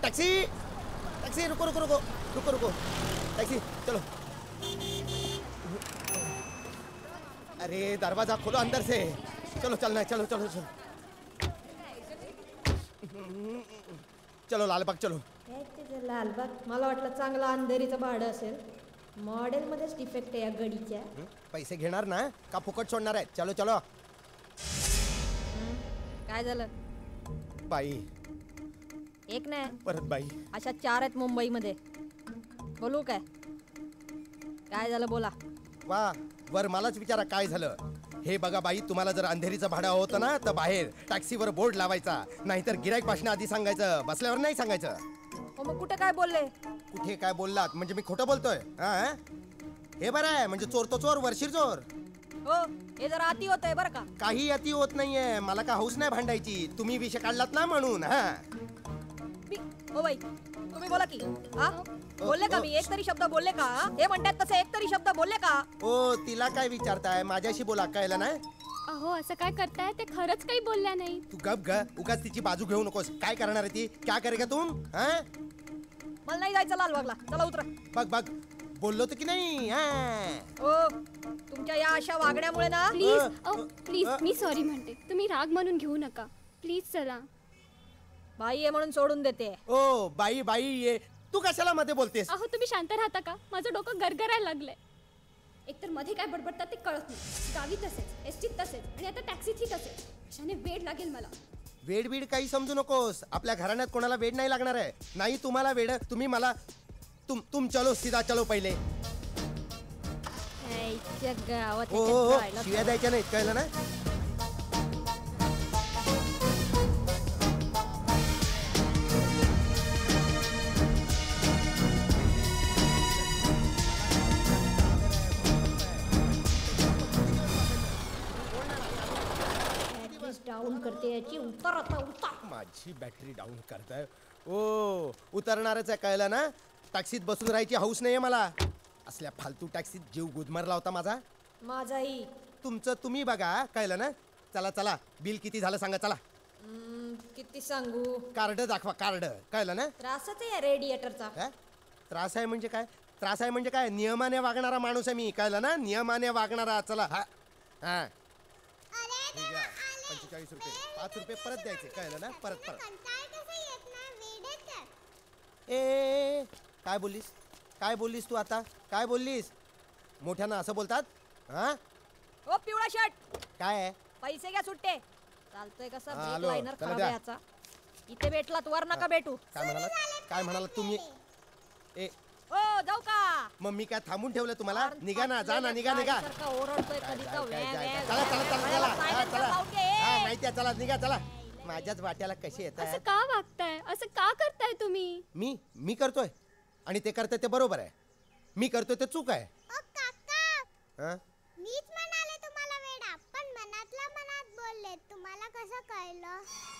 Taxi taxi रुको रुको रुको रुको रुको टैक्सी चलो। अरे दरवाजा खोलो अंदर से, चलो चलना है, चलो चलो चलो चलो लालबाग चलो। लालबाग मला वाटलं चांगला अंधेरीचं भाडं असेल, मॉडेलमध्येच डिफेक्ट आहे या गडीच्या। पैसे घेणार ना का फुकट सोडणार आहे? चलो चलो। काय झालं? बाई एक नाही परत बाई, अशा 4 आहेत मुंबईमध्ये, बोलू काय? काय झालं बोला। वा वर मलाच विचारा काय झालं। हे बघा बाई, तुम्हाला जर अंधेरीचं भाडं होतं ना तर बाहेर टॅक्सीवर बोर्ड लावायचा, नाहीतर गिराईक भाषण आधी सांगायचं, बसल्यावर नाही सांगायचं। मग कुठे काय बोलले? कुठे काय बोललात म्हणजे मी खोटं बोलतोय? हा हे बरं आहे, म्हणजे चोर तो चोर वरशीर चोर। हो हे जरा अति होतंय बरं का। काही अति होत नाहीये, मला का हौस नाही भांडायची, तुम्ही विषय काढलात ना म्हणून। हा हो बाई तुम्ही बोला की। हा बोलले का मी? एक तरी शब्द बोलले का? हे म्हणतात तसे एक तरी शब्द बोलले का? ओ तिला काय विचारताय, माझ्याशी बोला, कळलं ना? अहो असं काय करताय, ते खरंच काही बोलल्या नाही। तू गप ग, उगाच तिची बाजू घेऊ नकोस। काय करणार आहे ती? क्या करेगा तुम? हा मला नाही जायचं लालबागला, चला उतरा। बघ बघ बोललो तर की नाही? हो तुमच्या या अशा वागण्यामुळे ना। प्लीज मी सॉरी म्हणते, तुम्ही राग म्हणून घेऊ नका, प्लीज चला। बाई आहे म्हणून सोडून देते। ओ बाई बाई ये, तू कशाला मध्ये बोलतेस? अहो तुम्ही शांत राहता का? माझं डोकं गरगरायला लागलंय। एकतर मध्ये काय बडबडतात ते कळत नाही, गावी तसेच, एसटीत तसेच, आणि आता टॅक्सीतही तसेच। अशाने वेळ लागेल मला। वेड बीड काही समजू नकोस, आपल्या घराण्यात कोणाला वेड नाही लागणार आहे। नाही तुम्हाला वेड, तुम्ही मला तुम चलो सीधा चलो पहिले। गावात हो हो शिव्या द्यायच्या नाहीत, कळलं ना? डाऊन करते याची, उतर आता उतर। माझी बॅटरी डाऊन करताय? ओ उतरणारच आहे, कळलं ना? टॅक्सीत बसून राहायची हौस नाहीये मला, असल्या फालतू टॅक्सीत जीव गुदमरला होता माझा। माझाही। तुमचं तुम्ही बघा, कळलं ना? चला चला, बिल किती झालं सांगा चला। किती सांगू? कार्ड दाखवा, कार्ड, कळलं ना? त्रासच आहे रेडिएटरचा। त्रास आहे म्हणजे काय? त्रास आहे म्हणजे काय? नियमाने वागणारा माणूस आहे मी, कळलं ना? नियमाने वागणारा। चला हा हा 45 रुपये, 5 रुपये परत द्यायचे, कळलं ना? परत परत। ए काय बोललीस? काय बोललीस तू आता? काय बोललीस? मोठ्यानं असं बोलतात? हा ओ पिवळा शर्ट, काय आहे? पैसे घ्या सुट्टे। चालतोय कसा हा, ब्रेक आलो. लाईनर चला खराब द्या. आहे याचा। इथे भेटलात वर नका भेटू। काय म्हणालात? काय म्हणालात तुम्ही? ए ओ जाऊ का? मग मी काय थांबून ठेवलं तुम्हाला? निघा ना, जा ना, निघा निघा। ओरडतोय कधीचा चला व्या व्या। चला चला चला हा, चला लावून घे. हा माहिती आहे, चला निघा चला। माझ्याच वाट्याला कशी असं येतात? का वागताय? असं का करताय तुम्ही? मी करतोय आणि ते करतोय ते बरोबर आहे, मी करतोय ते चूक आहे। हा मीच म्हणाले तुम्हाला वेडा, पण मनातल्या मनात बोलले, तुम्हाला कसं कळलं?